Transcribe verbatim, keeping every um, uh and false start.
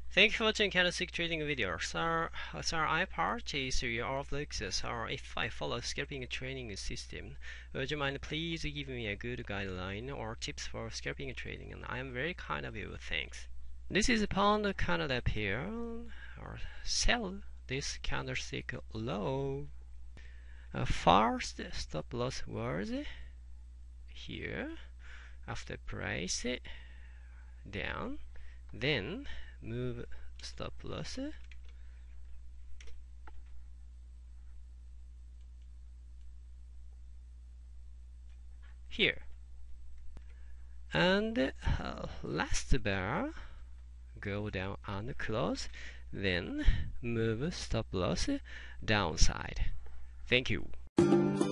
Thank you for watching Candlestick Trading video. So, so I purchased your Lexus, or if I follow scalping trading system, would you mind please give me a good guideline or tips for scalping trading? And I am very kind of you. Thanks. This is pound candle up here, or sell this candlestick low. Uh, first stop loss was here. After price down, then move stop loss here, and uh, last bar go down and close, then move stop loss downside. Thank you.